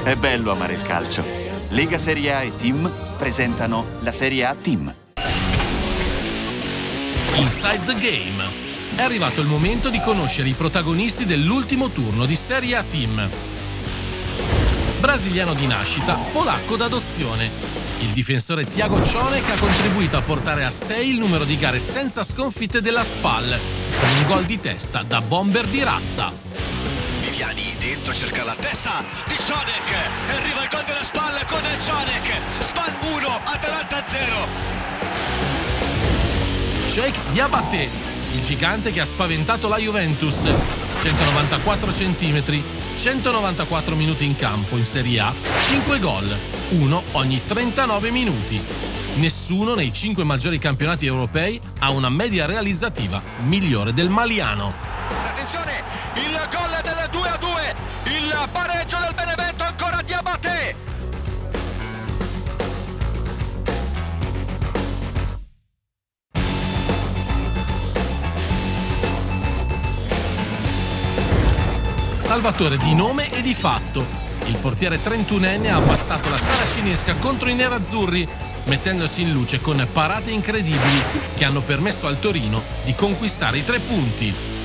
È bello amare il calcio. Lega Serie A e Team presentano la Serie A Team. Inside the Game. È arrivato il momento di conoscere i protagonisti dell'ultimo turno di Serie A Team. Brasiliano di nascita, polacco d'adozione. Il difensore Thiago Cionek ha contribuito a portare a 6 il numero di gare senza sconfitte della SPAL, con un gol di testa da bomber di razza. Viviani dentro cerca la testa di Cionek e arriva il gol della SPAL con Cionek. SPAL 1, Atalanta 0. Sheikh Diabaté, il gigante che ha spaventato la Juventus. 194 cm, 194 minuti in campo in Serie A, 5 gol, uno ogni 39 minuti. Nessuno nei 5 maggiori campionati europei ha una media realizzativa migliore del maliano. Attenzione, il gol del 2-2, il pareggio del Benevento, ancora Diabaté. Salvatore di nome e di fatto. Il portiere 31enne ha abbassato la saracinesca contro i nerazzurri, mettendosi in luce con parate incredibili che hanno permesso al Torino di conquistare i 3 punti.